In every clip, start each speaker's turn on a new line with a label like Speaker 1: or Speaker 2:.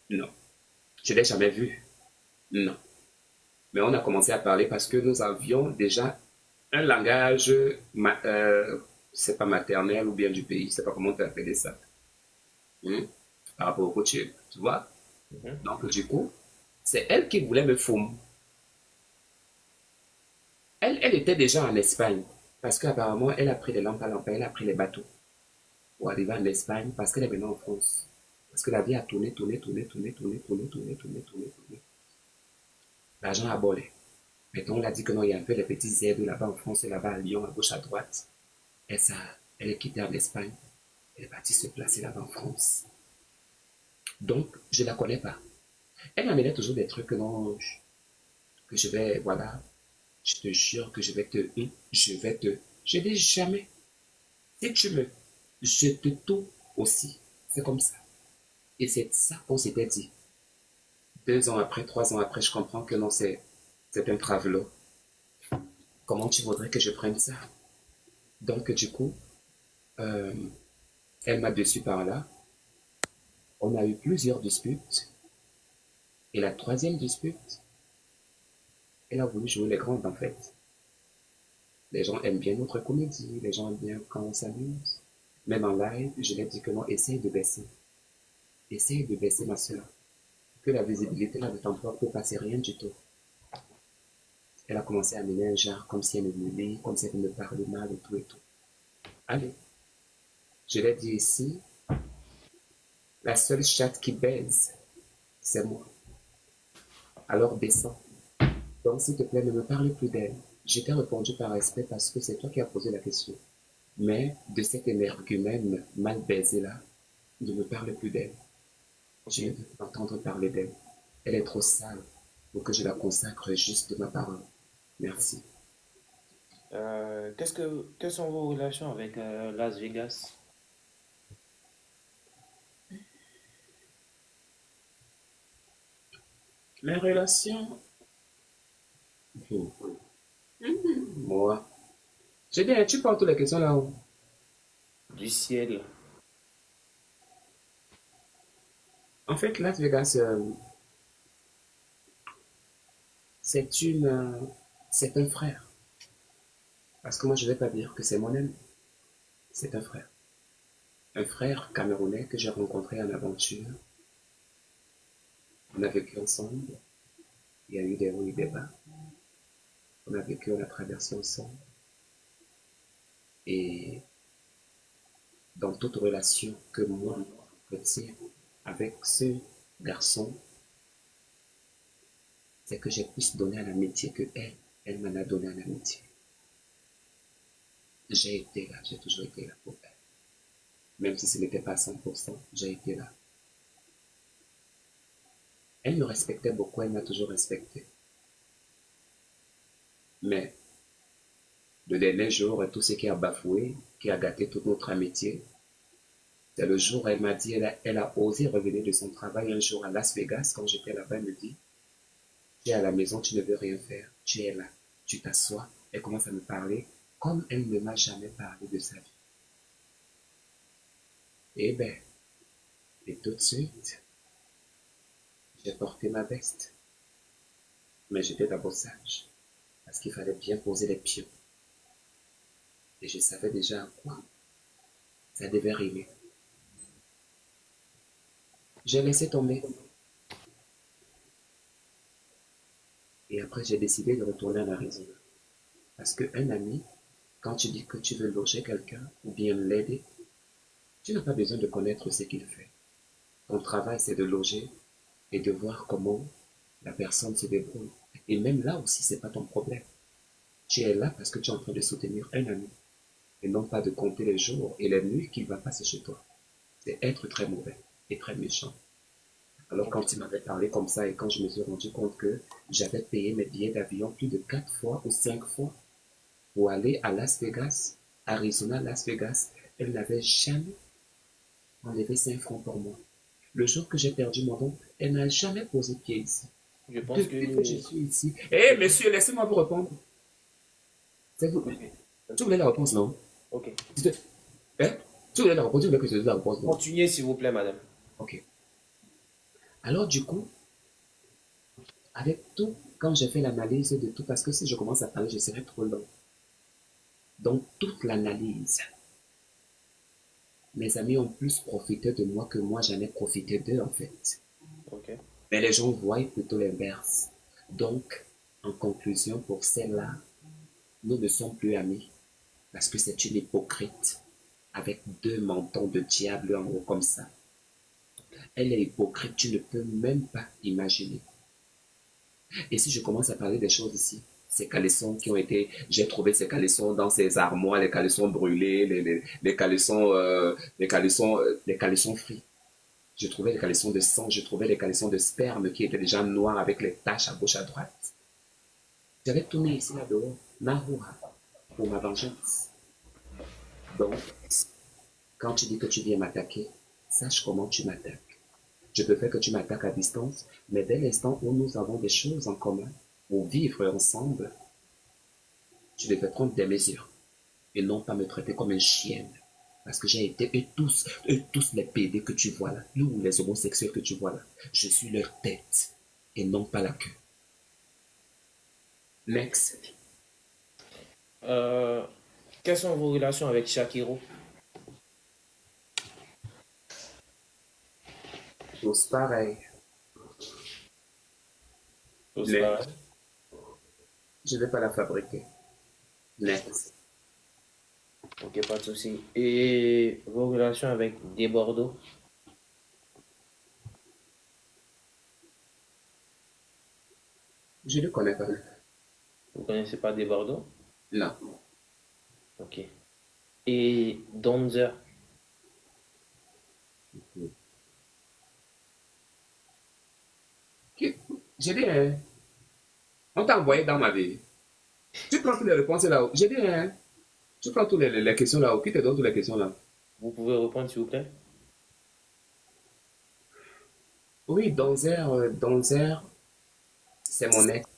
Speaker 1: Non. Je ne l'ai jamais vue. Non. Mais on a commencé à parler parce que nous avions déjà un langage, c'est pas maternel ou bien du pays, je sais pas comment on peut appeler ça, hein, par rapport au coutumes, tu vois.
Speaker 2: Mhm.
Speaker 1: Donc, du coup, c'est elle qui voulait me foutre. Elle était déjà en Espagne parce qu'apparemment, elle a pris les lampes à lampe, elle a pris les bateaux pour arriver en Espagne parce qu'elle est maintenant en France. Parce que la vie a tourné, tourné, tourné, tourné, tourné, tourné, tourné, tourné, tourné, tourné. L'argent a bolé. Maintenant, on a dit que non, il y a un peu les petits aides là-bas en France, là-bas à Lyon, à gauche, à droite. Et ça, elle est quittée en Espagne. Elle est partie se placer là-bas en France. Donc, je ne la connais pas. Elle m'amenait toujours des trucs que non, que je vais, voilà, je te jure que je vais te. Je dis jamais. Si tu me, je te tout aussi. C'est comme ça. Et c'est ça qu'on s'était dit. 2 ans après, 3 ans après, je comprends que non, c'est un travelot. Comment tu voudrais que je prenne ça? Donc, du coup, euh, elle m'a dessus par là. On a eu plusieurs disputes. Et la troisième dispute, elle a voulu jouer les grandes en fait. Les gens aiment bien notre comédie, les gens aiment bien quand on s'amuse. Même en live, je lui ai dit que non, essaye de baisser. Essaye de baisser, ma soeur. Que la visibilité là de t'emploi peut passer rien du tout. Elle a commencé à mener un genre comme si elle me voulait, comme si elle me parlait mal et tout et tout. Allez, je l'ai dit ici, la seule chatte qui baise, c'est moi. Alors descends. Donc s'il te plaît, ne me parle plus d'elle. Je t'ai répondu par respect parce que c'est toi qui as posé la question. Mais de cet énergumène mal baisé là, ne me parle plus d'elle.
Speaker 2: Ok.
Speaker 1: Je ne veux pas entendre parler d'elle. Elle est trop sale pour que je la consacre juste de ma parole. Merci.
Speaker 2: Quelles sont vos relations avec Las Vegas?
Speaker 1: Mes relations, moi. J'ai dit, tu parles toutes les questions là-haut.
Speaker 2: Du ciel.
Speaker 1: En fait, Las Vegas, c'est c'est un frère. Parce que moi, je ne vais pas dire que c'est mon ami. C'est un frère. Un frère camerounais que j'ai rencontré en aventure. On a vécu ensemble. Il y a eu des hauts et des bas. On a vécu, on a traversé ensemble. Et dans toute relation que moi, je tiens avec ce garçon, c'est que j'ai plus donné à l'amitié que elle. Elle m'en a donné à l'amitié. J'ai été là, j'ai toujours été là pour elle. Même si ce n'était pas à 100%, j'ai été là. Elle me respectait beaucoup, elle m'a toujours respecté. Mais le dernier jour, tout ce qui a bafoué, qui a gâté toute notre amitié, c'est le jour où elle m'a dit, elle a osé revenir de son travail un jour à Las Vegas, quand j'étais là-bas, elle me dit, tu es à la maison, tu ne veux rien faire, tu es là, tu t'assois, elle commence à me parler comme elle ne m'a jamais parlé de sa vie. Eh ben, et tout de suite, j'ai porté ma veste, mais j'étais d'abord sage, parce qu'il fallait bien poser les pions, et je savais déjà à quoi ça devait rimer. J'ai laissé tomber, et après j'ai décidé de retourner en Arizona. Parce qu'un ami, quand tu dis que tu veux loger quelqu'un ou bien l'aider, tu n'as pas besoin de connaître ce qu'il fait. Ton travail, c'est de loger et de voir comment la personne se débrouille. Et même là aussi, c'est pas ton problème. Tu es là parce que tu es en train de soutenir un ami et non pas de compter les jours et les nuits qu'il va passer chez toi. C'est être très mauvais et très méchant. Alors
Speaker 2: Ok.
Speaker 1: quand il m'avait parlé comme ça et quand je me suis rendu compte que j'avais payé mes billets d'avion plus de 4 fois ou 5 fois pour aller à Las Vegas, Arizona, Las Vegas, elle n'avait jamais enlevé 5 francs pour moi. Le jour que j'ai perdu mon oncle, elle n'a jamais posé pied ici.
Speaker 2: Je pense
Speaker 1: Depuis que je
Speaker 2: que...
Speaker 1: suis ici.
Speaker 2: je
Speaker 1: Eh,
Speaker 2: pense-
Speaker 1: monsieur, laissez-moi vous répondre. C'est vous.
Speaker 2: Ok.
Speaker 1: Tu
Speaker 2: Ok.
Speaker 1: voulais la réponse, non?
Speaker 2: Ok.
Speaker 1: Hein? Tu voulais la réponse, tu voulais que je te dise la réponse, non?
Speaker 2: Continuez, s'il vous plaît, madame.
Speaker 1: Ok. Alors du coup, avec tout, quand j'ai fait l'analyse de tout, parce que si je commence à parler, je serai trop long. Donc toute l'analyse, mes amis ont plus profité de moi que moi j'en ai profité d'eux en fait.
Speaker 2: Ok.
Speaker 1: Mais les gens voient plutôt l'inverse. Donc, en conclusion, pour celle-là, nous ne sommes plus amis parce que c'est une hypocrite avec deux mentons de diable en haut comme ça. Elle est hypocrite, tu ne peux même pas imaginer. Et si je commence à parler des choses ici, ces caleçons qui ont été, j'ai trouvé ces caleçons dans ces armoires, les caleçons brûlés, les caleçons frits. Je trouvais les caleçons de sang, je trouvais les caleçons de sperme qui étaient déjà noirs avec les taches à gauche à droite. J'avais tout mis ici là-dehors, Nahua, pour ma vengeance. Donc, quand tu dis que tu viens m'attaquer, sache comment tu m'attaques. Je peux faire que tu m'attaques à distance, mais dès l'instant où nous avons des choses en commun, pour vivre ensemble, tu devais prendre des mesures et non pas me traiter comme une chienne. Parce que j'ai été, eux tous les PD que tu vois là, tous les homosexuels que tu vois là, je suis leur tête et non pas la queue. Next.
Speaker 2: Euh, Quelles sont vos relations avec Shakiro?
Speaker 1: Tous pareil.
Speaker 2: Tous pareil.
Speaker 1: Next. Je ne vais pas la fabriquer. Next.
Speaker 2: Ok, pas de souci. Et vos relations avec Desbordeaux?
Speaker 1: Je ne connais pas.
Speaker 2: Vous connaissez pas Desbordeaux?
Speaker 1: Non.
Speaker 2: Ok. Et Donzer?
Speaker 1: J'ai dit, hein, on t'a envoyé dans ma vie. Tu prends toutes les réponses là-haut. J'ai dit, hein, tu prends toutes les questions là-haut. Qui te donne toutes les questions là?
Speaker 2: Vous pouvez répondre, s'il vous plaît?
Speaker 1: Oui, Donzer, c'est mon ex.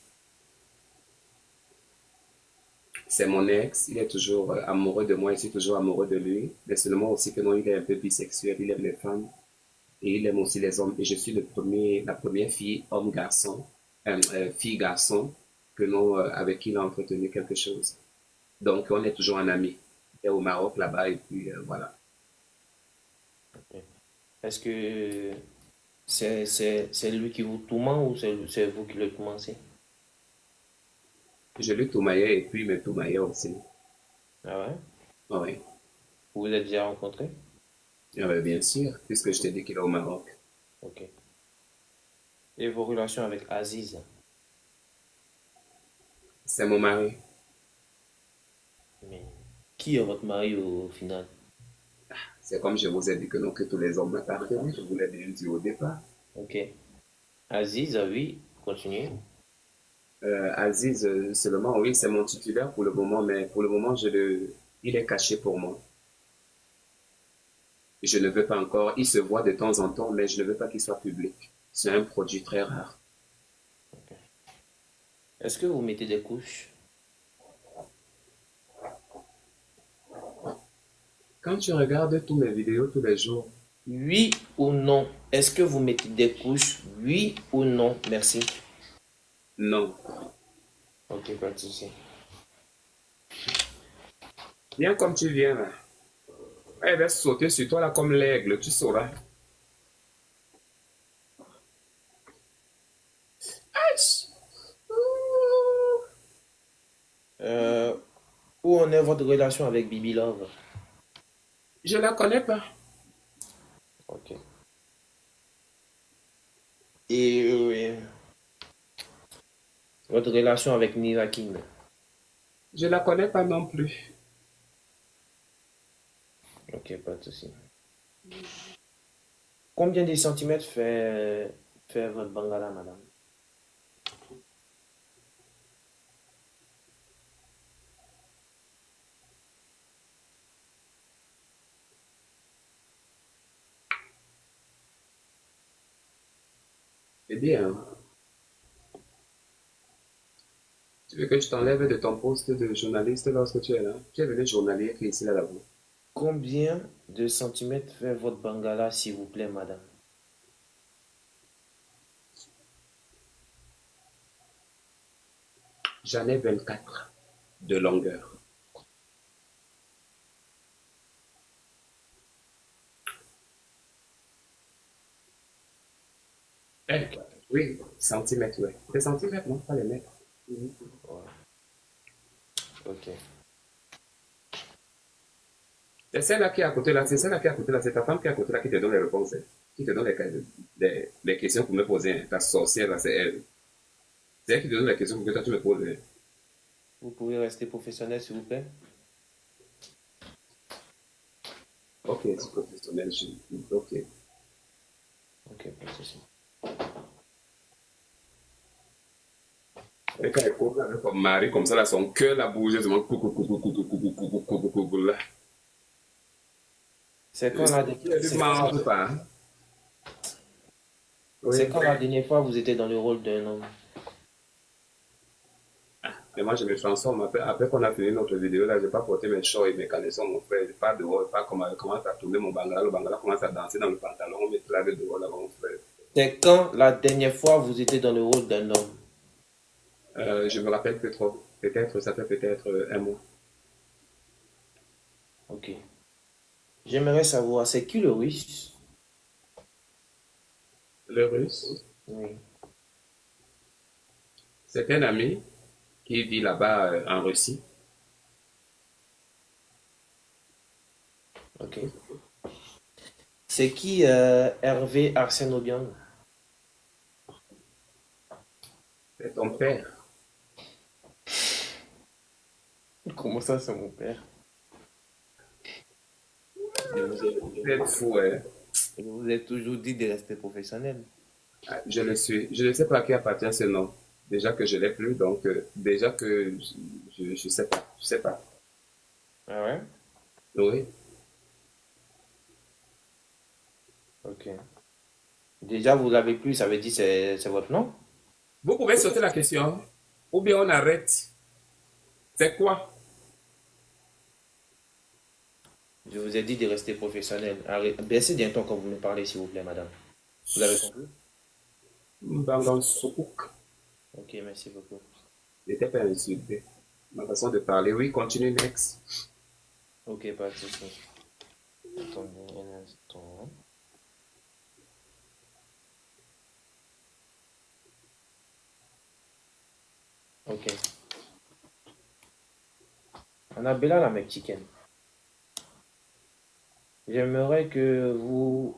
Speaker 1: C'est mon ex. Il est toujours amoureux de moi. Je suis toujours amoureux de lui. Mais seulement aussi que non, il est un peu bisexuel. Il aime les femmes. Et il aime aussi les hommes. Et je suis la première fille, homme-garçon, fille-garçon, que non, avec qui il a entretenu quelque chose. Donc, on est toujours en amis. Il est au Maroc là-bas. Et puis, voilà.
Speaker 2: Ok. Est-ce que c'est lui qui vous tourmente ou c'est vous qui le tourmentez?
Speaker 1: Je lui toumaillais et puis il me toumaillait aussi.
Speaker 2: Ah ouais?
Speaker 1: Oui,
Speaker 2: Vous vous êtes déjà rencontrés?
Speaker 1: bien sûr, puisque je t'ai dit qu'il est au Maroc.
Speaker 2: Ok. Et vos relations avec Aziz?
Speaker 1: C'est mon mari.
Speaker 2: Mais qui est votre mari au final?
Speaker 1: C'est comme je vous ai dit que non, que tous les hommes m'appartiennent. Je vous l'ai bien dit au départ.
Speaker 2: Ok. Aziz, ah oui, continuez.
Speaker 1: Aziz, seulement, oui, c'est mon titulaire pour le moment, mais pour le moment, il est caché pour moi. Je ne veux pas encore, il se voit de temps en temps, mais je ne veux pas qu'il soit public. C'est un produit très rare.
Speaker 2: Est-ce que vous mettez des couches?
Speaker 1: Quand tu regardes tous mes vidéos tous les jours,
Speaker 2: Oui ou non? Est-ce que vous mettez des couches? Oui ou non? Merci.
Speaker 1: non.
Speaker 2: Ok, pas de souci.
Speaker 1: Viens comme tu viens là. Elle va sauter sur toi là comme l'aigle, tu sauras. Aïe!
Speaker 2: Euh, Où en est votre relation avec Bibi Love?
Speaker 1: Je la connais pas.
Speaker 2: Ok. Et votre relation avec Nira King?
Speaker 1: Je la connais pas non plus.
Speaker 2: Ok, pas de souci. Combien de centimètres fait votre bangala, madame?
Speaker 1: Eh bien, tu veux que je t'enlève de ton poste de journaliste lorsque tu es là? Tu es venu journalier ici là-bas.
Speaker 2: Combien de centimètres fait votre bangala, s'il vous plaît, madame?
Speaker 1: J'en ai 24 de longueur. Eh,
Speaker 2: Ok.
Speaker 1: oui, centimètres, ouais. Des centimètres, non, pas les mètres. Mhm.
Speaker 2: Ouais. Ok.
Speaker 1: C'est celle-là qui est à côté là, c'est celle-là qui est à côté là, c'est ta femme qui est à côté là qui te donne les réponses, hein, qui te donne les questions pour me poser, hein. Ta sorcière là, c'est elle. C'est elle qui te donne les questions pour que toi tu me poses, hein.
Speaker 2: Vous pouvez rester professionnel, s'il vous plaît?
Speaker 1: Ok, c'est professionnel, ok.
Speaker 2: Ok, pas de souci.
Speaker 1: Et quand elle court avec son mari comme ça, là, son cœur là bouge, je demande coucou, coucou, coucou, coucou, coucou, coucou, coucou, là.
Speaker 2: C'est
Speaker 1: Je
Speaker 2: quand la,
Speaker 1: sais qu'il y a du manque, pas, hein.
Speaker 2: c'est
Speaker 1: Oui.
Speaker 2: quand la dernière fois vous étiez dans le rôle d'un homme?
Speaker 1: Et moi, je me transforme. Après qu'on a fini notre vidéo, là, je n'ai pas porté mes shorts et mes caleçons, mon frère. Je pars dehors, pas comment je commence à tourner mon bangala. Le bangala commence à danser dans le pantalon. On me clave dehors, là, mon frère.
Speaker 2: C'est quand la dernière fois vous étiez dans le rôle d'un homme?
Speaker 1: Je me rappelle plus trop. Peut-être, ça fait peut-être un mois.
Speaker 2: Ok. J'aimerais savoir, c'est qui le russe?
Speaker 1: Le russe,
Speaker 2: Oui.
Speaker 1: c'est un ami qui vit là-bas en Russie.
Speaker 2: Ok. C'est qui Hervé Arsène-Aubiang?
Speaker 1: C'est ton père.
Speaker 2: Comment ça, c'est mon père? Je vous ai,
Speaker 1: Vous êtes fou, hein.
Speaker 2: je vous ai toujours dit de rester professionnel.
Speaker 1: Ah, je le suis. Je ne sais pas à qui appartient ce nom. Déjà que je l'ai plus, donc déjà que je sais pas. Je sais pas.
Speaker 2: Ah ouais?
Speaker 1: Oui.
Speaker 2: Ok. Déjà, vous l'avez plus, ça veut dire c'est votre nom?
Speaker 1: Vous pouvez sauter la question, ou bien on arrête. C'est quoi?
Speaker 2: Je vous ai dit de rester professionnel. Baissez d'un ton quand vous me parlez, s'il vous plaît, madame. Vous avez compris?
Speaker 1: Bangan Sukuk.
Speaker 2: Ok, merci beaucoup.
Speaker 1: N'était pas insulté. Ma façon de parler, oui, continue next.
Speaker 2: Ok, pas de souci. Attendez un instant. Ok. Annabella, la mexicaine. J'aimerais que vous...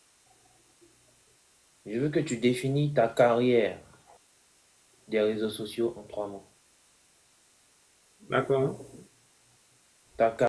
Speaker 2: Je veux que tu définis ta carrière des réseaux sociaux en 3 mots.
Speaker 1: D'accord?
Speaker 2: Ta